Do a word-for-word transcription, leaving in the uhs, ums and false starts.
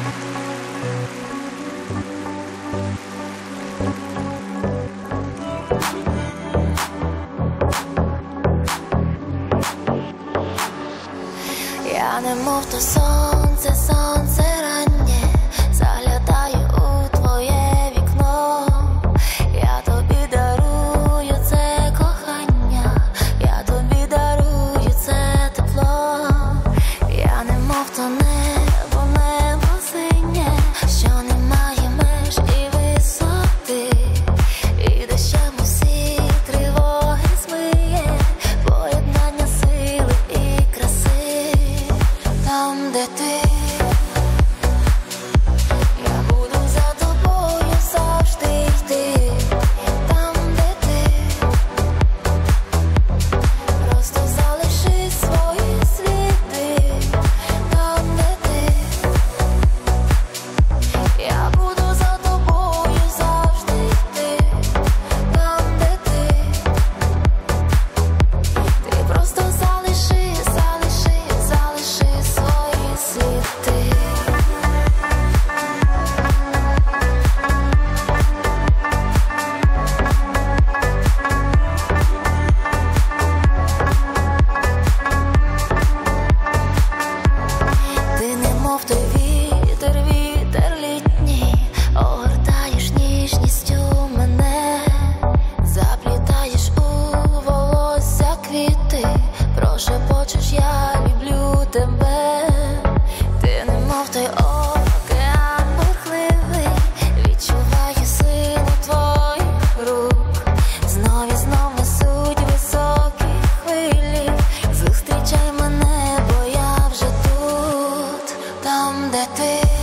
Я немов то сонце, сонце раннє, заглядаю у твоє вікно. Я тобі дарую це кохання, я тобі дарую це тепло. Я немов то небо, небо синє, що не має меж і висоти, і дощем усі тривоги змиє, поєднання сили і краси. Там, де ти, я буду за тобою завжди йти. Там, де ти, просто залиши свої сліди. Там, де ти, я буду за тобою завжди йти. Там, де ти, ти просто залиши, залиши, залиши свої сліди. Ти немов той вітер, вітер літній, огортаєш ніжністю мене, заплітаєш у волосся квіти, прошепочеш, я люблю тебе. Ти немов той океан бурхливий, відчуваю силу твоїх рук, знов і знов несуть високі хвилі. Зустрічай мене, бо я вже тут. Там, де ти,